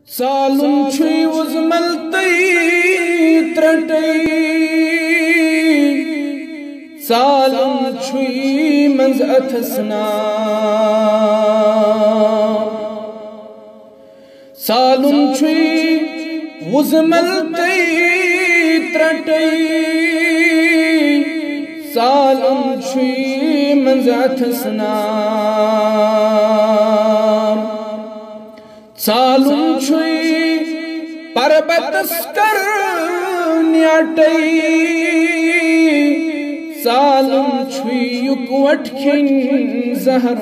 سالن چھوئی وزملتی ترٹی سالن چھوئی منز اتھسنا سالن چھوئی وزملتی ترٹی سالن چھوئی منز اتھسنا سالن چھوئی پربتس کر نیاٹی سالن چھوئی یکوٹ کھن زہر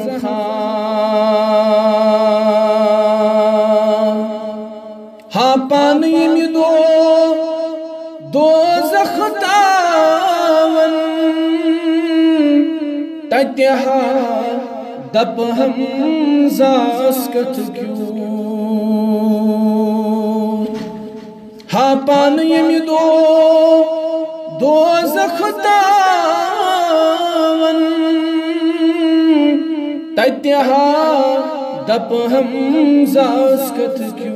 خان ہاں پانی میں دو زختاون تتہا دپ ہم زاسکت کیوں ہاں پانی میں دو زختاون تتہا دپ ہم زاسکت کیوں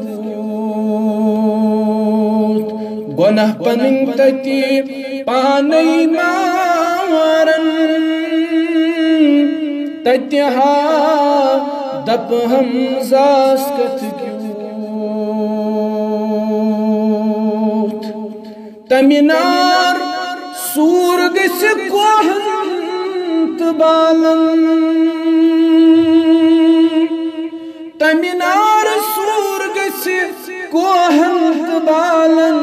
گناہ پنن تتی پانی مارن تتہا دپ ہم زاسکت کیوں تمنار سور گس کوہنت بالن تمنار سور گس کوہنت بالن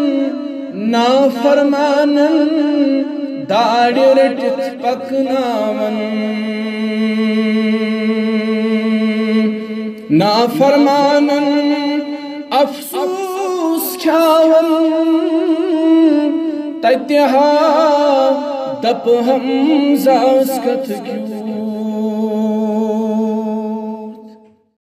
نافرمانن داڑ رٹت پکناون نافرمانن افسوس کھاون تتہا دپ ہم زاسکت کیوں